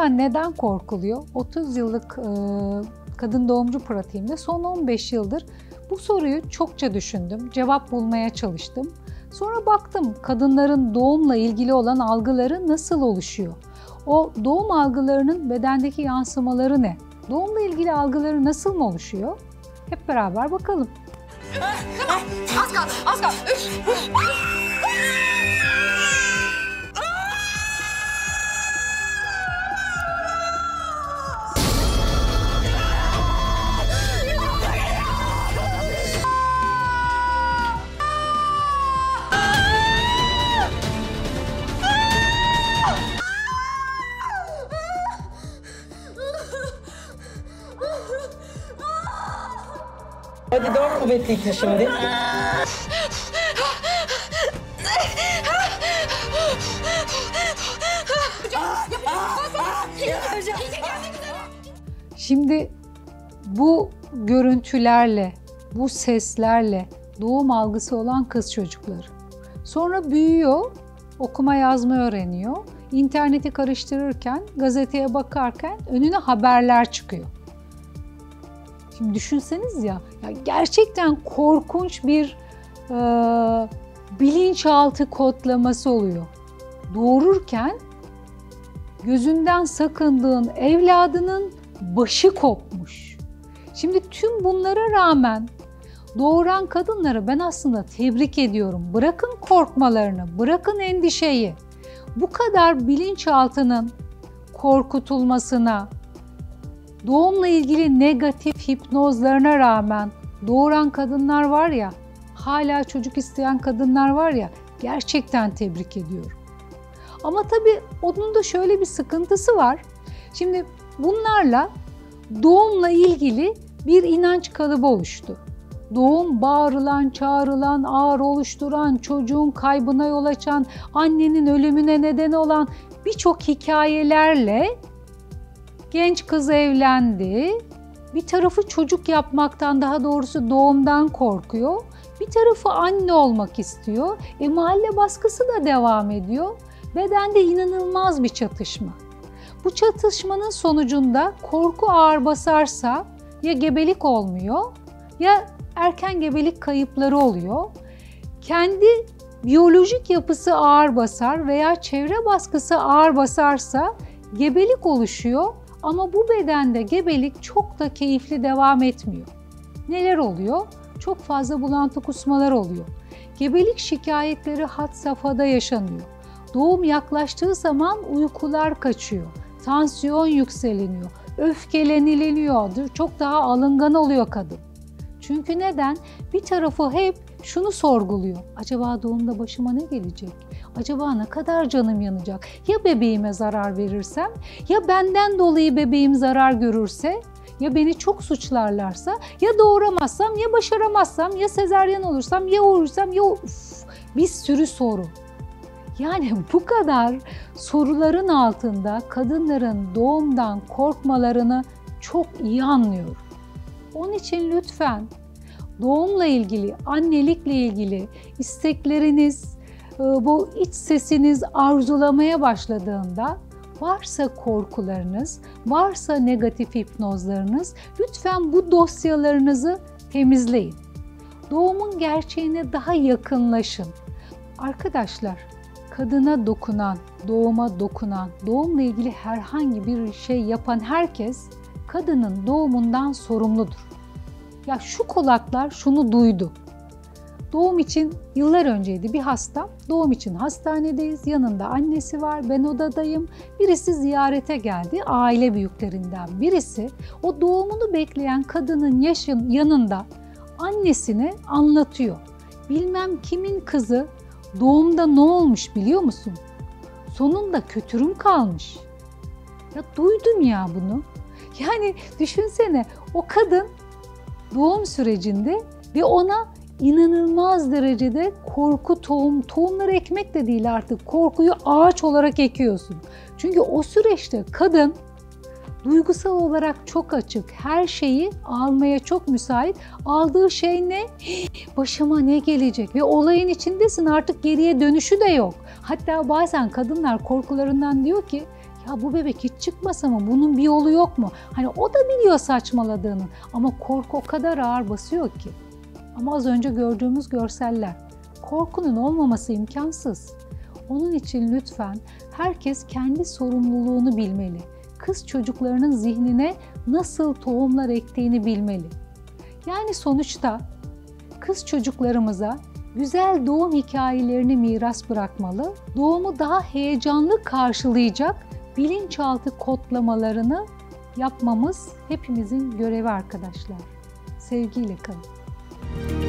Doğumdan neden korkuluyor? 30 yıllık kadın doğumcu pratiğimde son 15 yıldır bu soruyu çokça düşündüm, cevap bulmaya çalıştım. Sonra baktım kadınların doğumla ilgili olan algıları nasıl oluşuyor? O doğum algılarının bedendeki yansımaları ne? Doğumla ilgili algıları nasıl mı oluşuyor? Hep beraber bakalım. Az kaldı, az kaldı. Hadi daha kuvvetli itin şimdi. Şimdi bu görüntülerle, bu seslerle doğum algısı olan kız çocukları. Sonra büyüyor, okuma yazma öğreniyor. İnterneti karıştırırken, gazeteye bakarken önüne haberler çıkıyor. Şimdi düşünseniz ya gerçekten korkunç bir bilinçaltı kodlaması oluyor. Doğururken gözünden sakındığın evladının başı kopmuş. Şimdi tüm bunlara rağmen doğuran kadınları ben aslında tebrik ediyorum. Bırakın korkmalarını, bırakın endişeyi. Bu kadar bilinçaltının korkutulmasına, doğumla ilgili negatif hipnozlarına rağmen doğuran kadınlar var ya, hala çocuk isteyen kadınlar var ya, gerçekten tebrik ediyorum. Ama tabii onun da şöyle bir sıkıntısı var. Şimdi bunlarla doğumla ilgili bir inanç kalıbı oluştu. Doğum bağırılan, çağrılan, ağrı oluşturan, çocuğun kaybına yol açan, annenin ölümüne neden olan birçok hikayelerle genç kız evlendi. Bir tarafı çocuk yapmaktan, daha doğrusu doğumdan korkuyor. Bir tarafı anne olmak istiyor. Mahalle baskısı da devam ediyor. Bedende inanılmaz bir çatışma. Bu çatışmanın sonucunda korku ağır basarsa ya gebelik olmuyor ya erken gebelik kayıpları oluyor. Kendi biyolojik yapısı ağır basar veya çevre baskısı ağır basarsa gebelik oluşuyor. Ama bu bedende gebelik çok da keyifli devam etmiyor. Neler oluyor? Çok fazla bulantı kusmalar oluyor. Gebelik şikayetleri had safhada yaşanıyor. Doğum yaklaştığı zaman uykular kaçıyor. Tansiyon yükseleniyor. Öfkeleniliyor. Çok daha alıngan oluyor kadın. Çünkü neden? Bir tarafı hep şunu sorguluyor. Acaba doğumda başıma ne gelecek? Acaba ne kadar canım yanacak? Ya bebeğime zarar verirsem? Ya benden dolayı bebeğim zarar görürse? Ya beni çok suçlarlarsa? Ya doğuramazsam? Ya başaramazsam? Ya sezaryen olursam? Ya uğursam? Ya bir sürü soru. Yani bu kadar soruların altında kadınların doğumdan korkmalarını çok iyi anlıyorum. Onun için lütfen doğumla ilgili, annelikle ilgili istekleriniz, bu iç sesiniz arzulamaya başladığında varsa korkularınız, varsa negatif hipnozlarınız lütfen bu dosyalarınızı temizleyin. Doğumun gerçeğine daha yakınlaşın. Arkadaşlar, kadına dokunan, doğuma dokunan, doğumla ilgili herhangi bir şey yapan herkes kadının doğumundan sorumludur. Ya şu kulaklar şunu duydu. Doğum için yıllar önceydi bir hastam. Doğum için hastanedeyiz. Yanında annesi var. Ben odadayım. Birisi ziyarete geldi. Aile büyüklerinden birisi. O doğumunu bekleyen kadının yanında annesine anlatıyor. Bilmem kimin kızı doğumda ne olmuş biliyor musun? Sonunda kötürüm kalmış. Ya duydum ya bunu. Yani düşünsene o kadın doğum sürecinde ve ona inanılmaz derecede korku tohumları ekmek de değil artık, korkuyu ağaç olarak ekiyorsun. Çünkü o süreçte kadın duygusal olarak çok açık, her şeyi almaya çok müsait. Aldığı şey ne? Başıma ne gelecek? Ve olayın içindesin, artık geriye dönüşü de yok. Hatta bazen kadınlar korkularından diyor ki, Ya bu bebek hiç çıkmasa mı? Bunun bir yolu yok mu? Hani o da biliyor saçmaladığını ama korku o kadar ağır basıyor ki. Ama az önce gördüğümüz görseller. Korkunun olmaması imkansız. Onun için lütfen herkes kendi sorumluluğunu bilmeli. Kız çocuklarının zihnine nasıl tohumlar ektiğini bilmeli. Yani sonuçta kız çocuklarımıza güzel doğum hikayelerini miras bırakmalı, doğumu daha heyecanlı karşılayacak bilinçaltı kodlamalarını yapmamız hepimizin görevi arkadaşlar. Sevgiyle kalın.